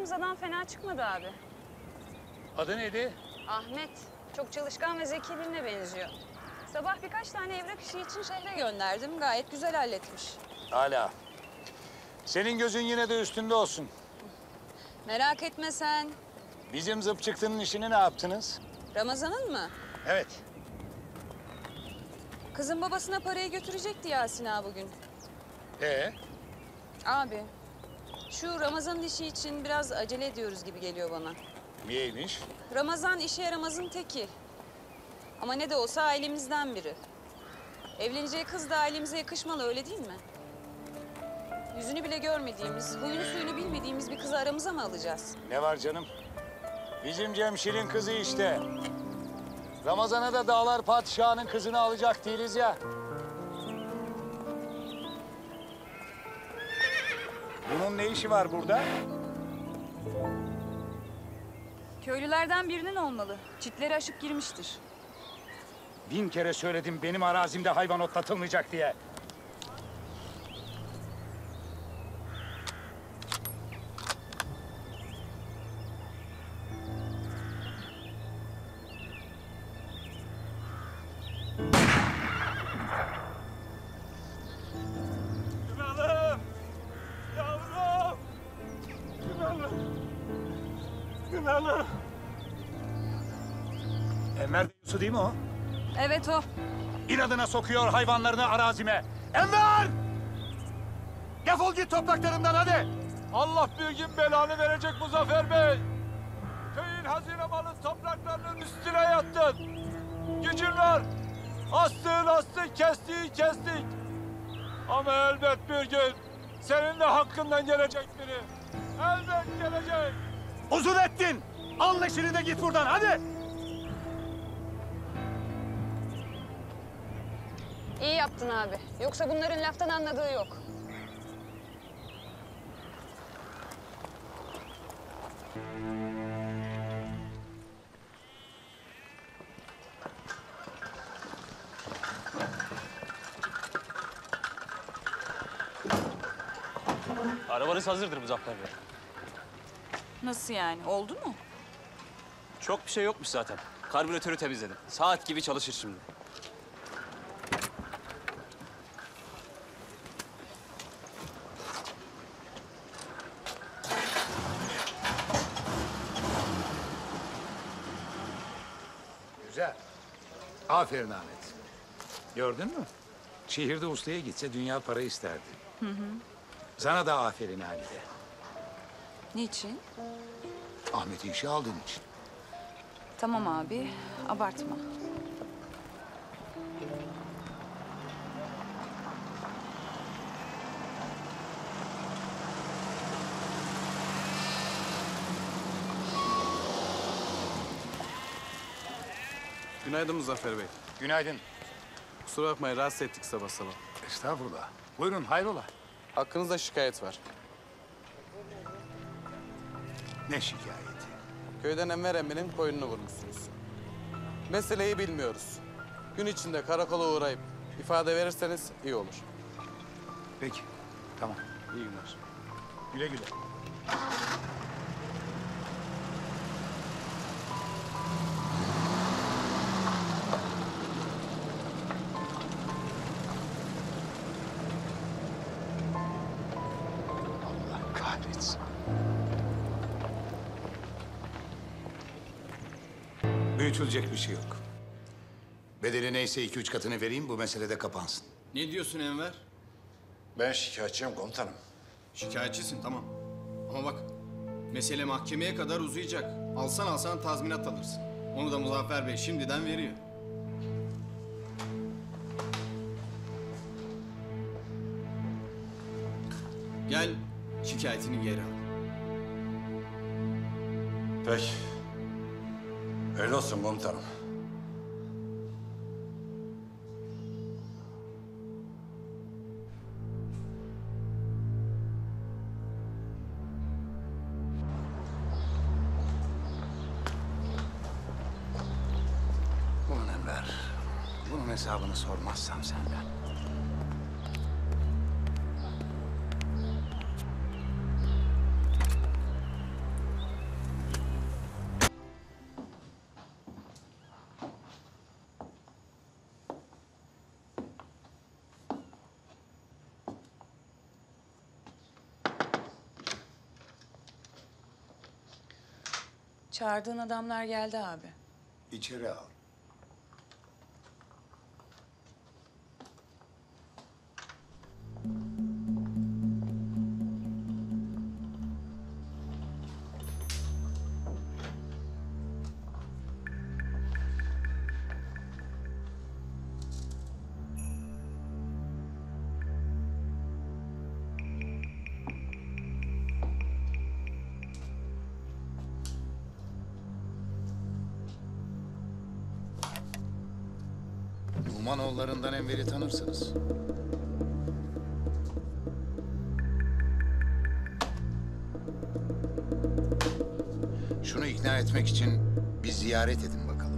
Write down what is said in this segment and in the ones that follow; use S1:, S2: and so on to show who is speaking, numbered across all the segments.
S1: tanıştığımız adam fena çıkmadı abi.
S2: Adı neydi?
S1: Ahmet. Çok çalışkan ve zeki birine benziyor. Sabah birkaç tane evrak işi için şehre gönderdim. Gayet güzel halletmiş.
S2: Hala. Senin gözün yine de üstünde olsun.
S1: Merak etme sen.
S2: Bizim zıp çıktının işini ne yaptınız?
S1: Ramazan'ın mı?
S2: Evet.
S1: Kızın babasına parayı götürecekti Yasin ağa bugün. Abi, şu Ramazan'ın işi için biraz acele ediyoruz gibi geliyor bana.
S2: Niyeymiş?
S1: Ramazan işe yaramazın teki. Ama ne de olsa ailemizden biri. Evleneceği kız da ailemize yakışmalı, öyle değil mi? Yüzünü bile görmediğimiz, huyunu suyunu bilmediğimiz bir kızı aramıza mı alacağız?
S2: Ne var canım? Bizim Cemşir'in kızı işte. Ramazan'a da dağlar padişahının kızını alacak değiliz ya. Bunun ne işi var burada?
S1: Köylülerden birinin olmalı. Çitleri aşıp girmiştir.
S2: 1000 kere söyledim benim arazimde hayvan otlatılmayacak diye.
S3: Günalım! Yavrum! Günalım! Günalım!
S2: Enver Beyusu değil mi o?
S1: Evet o.
S2: İnadına sokuyor hayvanlarını arazime. Enver! Defol git topraklarımdan hadi!
S3: Allah bir gün belanı verecek Muzaffer Bey! Köyün hazine malı topraklarının üstüne yattın! Gücün var! Astığın kestiğin kestik! Ama elbet bir gün senin de hakkından gelecek biri. Elbet gelecek!
S2: Uzun ettin! Al leşini de git buradan hadi!
S1: İyi yaptın abi. Yoksa bunların laftan anladığı yok.
S4: Arabanız hazırdır Muzaffer Bey.
S1: Nasıl yani? Oldu mu?
S4: Çok bir şey yokmuş zaten. Karbüratörü temizledim. Saat gibi çalışır şimdi.
S2: Güzel. Aferin Ahmet. Gördün mü? Şehirde ustaya gitse dünya para isterdi. Sana da aferin Halide.
S1: Niçin?
S2: Ahmet'i işe aldığın için.
S1: Tamam abi, abartma.
S5: Günaydın Muzaffer Bey.
S2: Günaydın.
S5: Kusura bakmayın rahatsız ettik sabah sabah.
S2: Estağfurullah. Buyurun hayrola?
S5: Hakkınızda şikayet var.
S2: Ne şikayeti?
S5: Köyden Enver emminin koyununu vurmuşsunuz. Meseleyi bilmiyoruz. Gün içinde karakola uğrayıp ifade verirseniz iyi olur.
S2: Peki. Tamam.
S5: İyi günler.
S2: Güle güle. Allah kahretsin. Büyütülecek bir şey yok. Bedeli neyse 2-3 katını vereyim, bu mesele de kapansın.
S6: Ne diyorsun Enver?
S7: Ben şikayetçiyim komutanım.
S6: Şikayetçisin tamam. Ama bak mesele mahkemeye kadar uzayacak. Alsan tazminat alırsın. Onu da Muzaffer Bey şimdiden veriyor. Gel şikayetini geri al.
S7: Peki. Öyle olsun komutanım.
S2: Ulan Enver, bunun hesabını sormazsam senden.
S8: Çağırdığın adamlar geldi abi.
S2: İçeri al. Numanoğullarından Enver'i tanırsınız. Şunu ikna etmek için bir ziyaret edin bakalım.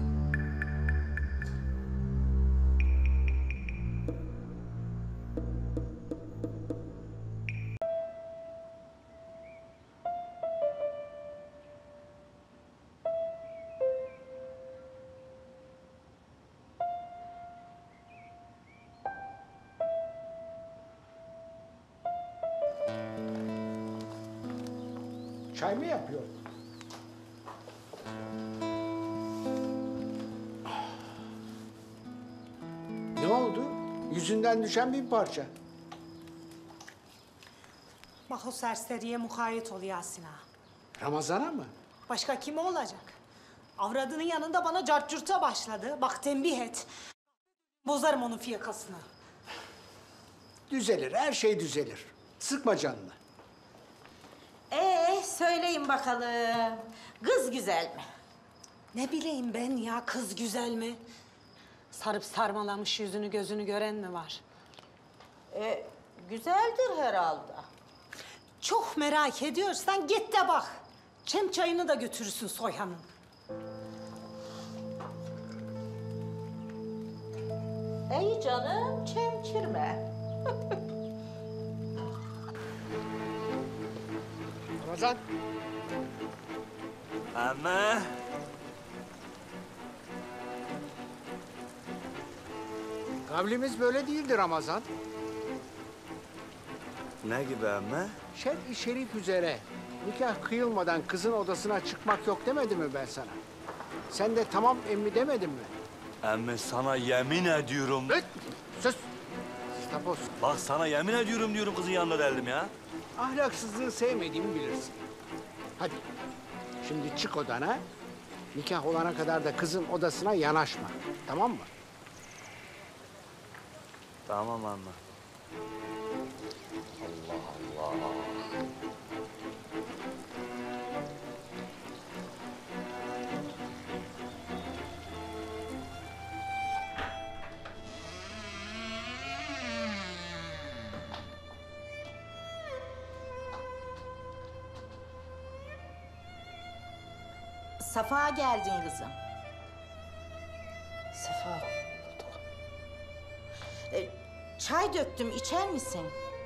S9: Çay mı yapıyor? Ne oldu? Yüzünden düşen bir parça.
S10: Bak o serseriye mukayyet ol Yasin ağa.
S9: Ramazan'a mı?
S10: Başka kim olacak? Avradının yanında bana cartcurta başladı. Bak tembih et. Bozarım onun fiyakasını.
S9: Düzelir, her şey düzelir. Sıkma canını.
S11: Söyleyin bakalım. Kız güzel mi?
S10: Ne bileyim ben ya, kız güzel mi? Sarıp sarmalamış yüzünü gözünü gören mi var?
S11: Güzeldir herhalde.
S10: Çok merak ediyorsan git de bak. Çem çayını da götürürsün Soyhan'ın.
S11: İyi canım, çemkirme.
S9: Ramazan,
S3: Ama
S9: kavlimiz böyle değildi Ramazan.
S3: ne gibi ama?
S9: Şer-i şerif üzere nikah kıyılmadan kızın odasına çıkmak yok demedim mi ben sana? Sen de tamam emmi demedin mi?
S3: Ama sana yemin ediyorum.
S9: Öt! Sus! Tapos,
S3: Bak sana yemin ediyorum diyorum kızın yanına deldim ya.
S9: ahlaksızlığı sevmediğimi bilirsin. Hadi, şimdi çık odana. Nikah olana kadar da kızın odasına yanaşma. Tamam mı?
S3: Tamam ama.
S11: Safa geldin kızım.
S10: Sefa.
S11: Çay döktüm, içer misin?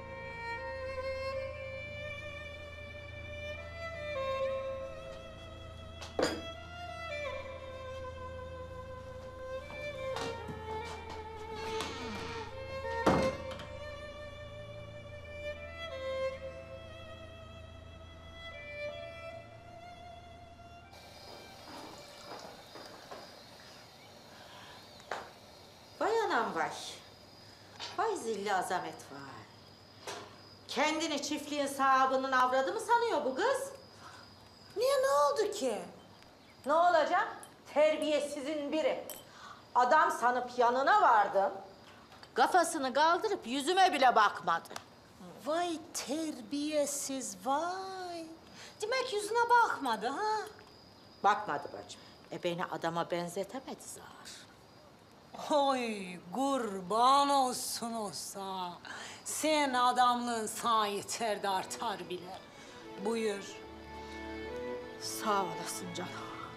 S11: Vay anam vay. Vay zilli azamet vay. Kendini çiftliğin sahibi'nin avradı mı sanıyor bu kız?
S10: Niye, ne oldu ki?
S11: Ne olacak? Terbiyesizin biri. Adam sanıp yanına vardım. Kafasını kaldırıp yüzüme bile bakmadı.
S10: Vay terbiyesiz vay. Demek yüzüne bakmadı ha?
S11: Bakmadı bacım. Beni adama benzetemedi zar.
S10: Oy kurban olsun olsa. Sen adamlığın sana yeter de artar bile. Buyur.
S11: Sağ olasın canım.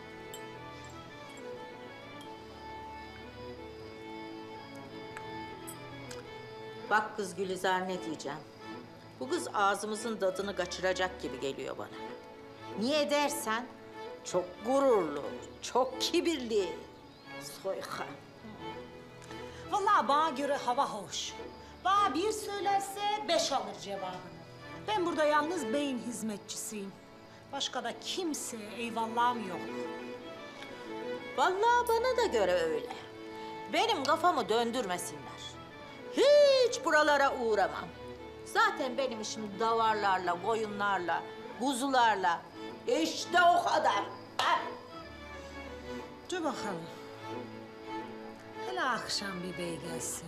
S11: Bak kız Gülizar ne diyeceğim. Bu kız ağzımızın tadını kaçıracak gibi geliyor bana. Niye dersen çok gururlu, çok kibirli. Soykan.
S10: Vallahi bana göre hava hoş. Bana bir söylerse 5 alır cevabını. Ben burada yalnız beyin hizmetçisiyim. Başka da kimseye eyvallahım yok.
S11: Vallahi bana da göre öyle. Benim kafamı döndürmesinler. Hiç buralara uğramam. Zaten benim işim davarlarla, koyunlarla, kuzularla. İşte o kadar. Ha?
S10: Dur bakalım. Hele akşam bir bey gelsin.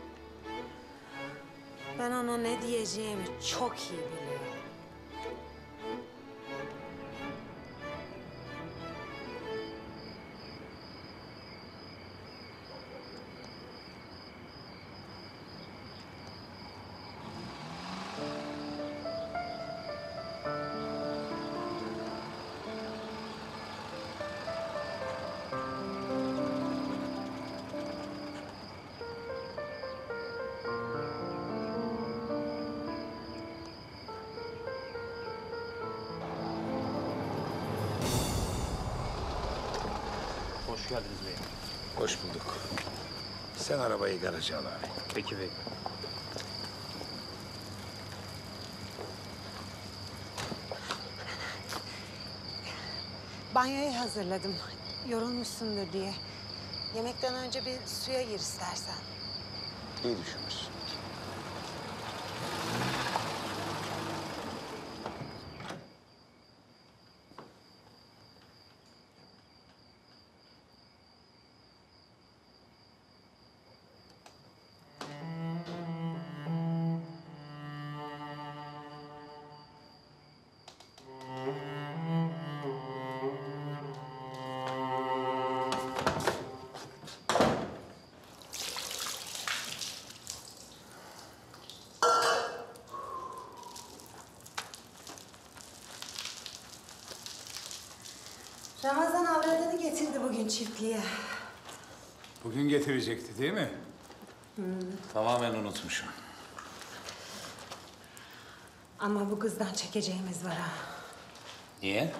S10: Ben ona ne diyeceğimi çok iyi biliyorum.
S4: Hoş geldiniz beyim.
S2: Hoş bulduk. Sen arabayı garaja al abi.
S4: Peki bey.
S10: Banyoyu hazırladım. Yorulmuşsundur diye. Yemekten önce bir suya gir istersen.
S2: İyi düşünmüşsün.
S10: Ramazan avradını getirdi bugün çiftliğe.
S2: Bugün getirecekti değil mi? Tamamen unutmuşum.
S10: Ama bu kızdan çekeceğimiz var ha.
S2: Niye?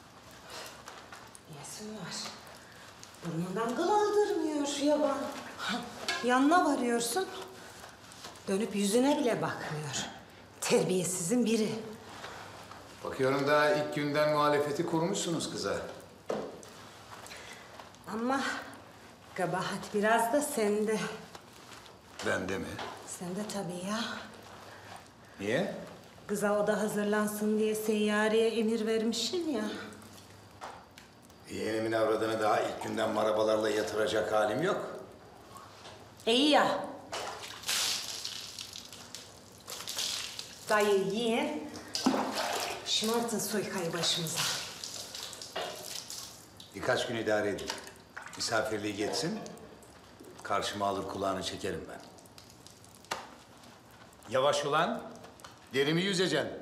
S10: Niyesi var? Burnundan kıl aldırmıyor yaban. Yanına varıyorsun, dönüp yüzüne bile bakmıyor. Terbiyesizin biri.
S2: Bakıyorum daha ilk günden muhalefeti kurmuşsunuz kıza.
S10: Ama kabahat biraz da sende.
S2: Bende mi?
S10: Sende tabii ya.
S2: Niye?
S10: Kıza oda hazırlansın diye seyyareye emir vermişsin ya.
S2: Yeğenimin avradını daha ilk günden marabalarla yatıracak halim yok.
S10: İyi ya. Dayı yiyin. Şımartın soykayı başımıza.
S2: Birkaç gün idare edin. Misafirliği geçsin. Karşıma alır kulağını çekerim ben. Yavaş ulan. Derimi yüzeceksin.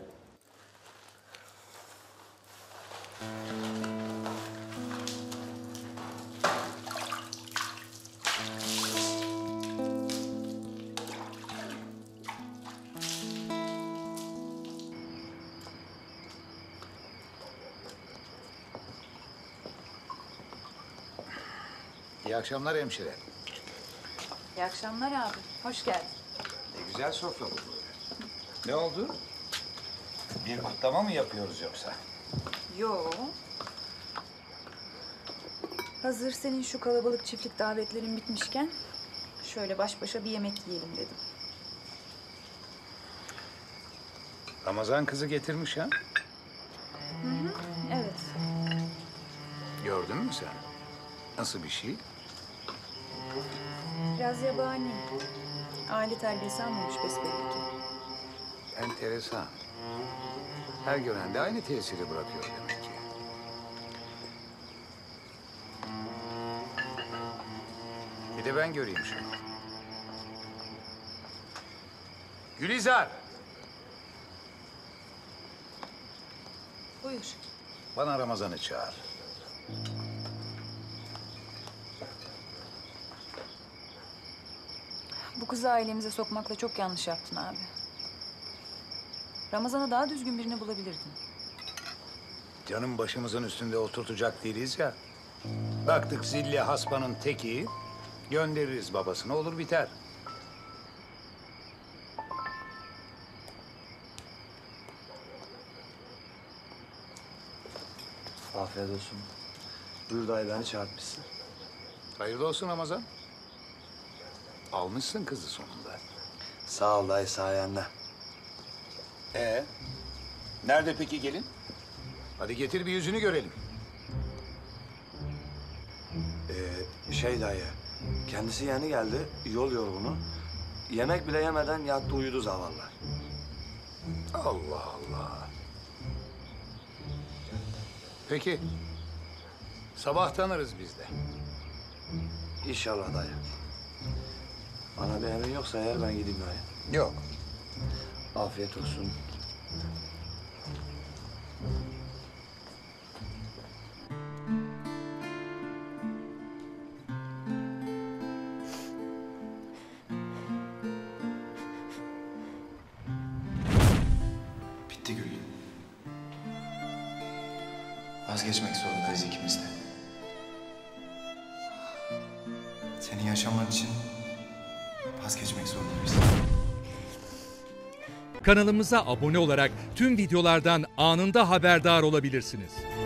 S2: İyi akşamlar hemşire.
S8: İyi akşamlar abi. Hoş geldin.
S2: Ne güzel sofra bu böyle. Ne oldu? Bir kutlama mı yapıyoruz yoksa?
S8: Yo. Hazır senin şu kalabalık çiftlik davetlerin bitmişken şöyle baş başa bir yemek yiyelim dedim.
S2: Ramazan kızı getirmiş ha?
S8: Evet.
S2: Gördün mü sen? Nasıl bir şey?
S8: Biraz yabani. Aile terbiyesi almamış besbelli ki.
S2: Enteresan. Her gören de aynı tesiri bırakıyor demek ki. Bir de ben göreyim şunu. Gülizar!
S10: Buyur.
S2: Bana Ramazan'ı çağır.
S8: Bu kızı ailemize sokmakla çok yanlış yaptın abi. Ramazan'a daha düzgün birini bulabilirdin.
S2: Canım başımızın üstünde oturtacak değiliz ya. Baktık zilli hasbanın teki, göndeririz babasına olur biter.
S12: Afiyet olsun. Buyur dayı, beni çağırtmışsın.
S2: Hayırlı olsun Ramazan. Almışsın kızı sonunda.
S12: Sağ ol dayı, sayende.
S2: Nerede peki gelin? Hadi getir bir yüzünü görelim.
S12: Dayı, kendisi yeni geldi, yol yorgunu. Yemek bile yemeden yattı uyudu zavallı.
S2: Allah Allah. Peki. Sabah tanırız biz de.
S12: İnşallah dayı. Bana bir emrin yoksa eğer ben gideyim dayı.
S2: Yok.
S12: Afiyet olsun.
S13: Bitti Gül. Vazgeçmek zorundayız ikimiz de. Senin yaşaman için vazgeçmek zorundayız.
S14: Kanalımıza abone olarak tüm videolardan anında haberdar olabilirsiniz.